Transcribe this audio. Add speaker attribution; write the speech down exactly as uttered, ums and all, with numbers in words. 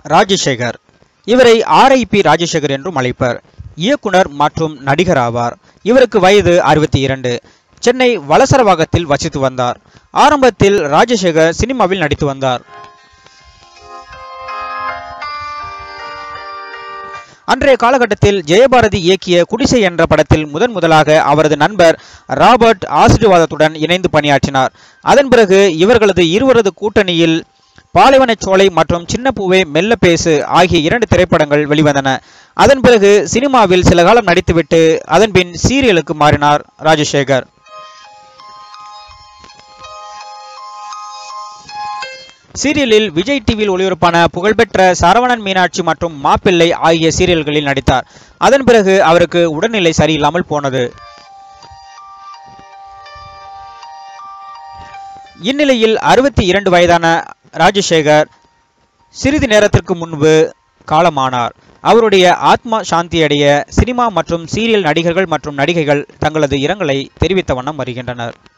Speaker 1: ராஜசேகர். இவரை ஆர்ஐபி ராஜசேகர் என்றும் அழைப்பர். இயக்குனர் மற்றும் நடிகர் ஆவார். இவருக்கு வயது அறுபத்தி இரண்டு. சென்னை வலசரவாகத்தில் வசித்து வந்தார். ஆரம்பத்தில் ராஜசேகர் சினிமாவில் நடித்து வந்தார். அன்றைய காலகட்டத்தில் ஜெயபாரதி இயக்கிய குடிசை என்ற படத்தில் முதன் முதலாக அவரது நண்பர் ராபர்ட் ஆசீர்வாதத்துடன் இணைந்து பணியாற்றினார். அதன் பிறகு இவர்களது இருவரது கூட்டணியில் பாலைவனச்சோலை மற்றும் சின்ன பூவே மெல்ல பேசு ஆகிய இரண்டு திரைப்படங்கள் வெளிவந்தன. அதன் பிறகு சினிமாவில் சில காலம் நடித்துவிட்டு அதன்பின் சீரியலுக்கு மாறினார் ராஜசேகர். சீரியலில் விஜய் டிவியில் ஒளிபரப்பான புகழ்பெற்ற சரவணன் மீனாட்சி மற்றும் மாப்பிள்ளை ஆகிய சீரியல்களில் நடித்தார். அதன் பிறகு அவருக்கு உடல்நிலை சரியில்லாமல் போனது. இந்நிலையில் அறுபத்தி இரண்டு வயதான ராஜசேகர் சிறிது நேரத்திற்கு முன்பு காலமானார். அவருடைய ஆத்மா சாந்தியடைய சினிமா மற்றும் சீரியல் நடிகர்கள் மற்றும் நடிகைகள் தங்களது இரங்கலை தெரிவித்த வண்ணம் வருகின்றனர்.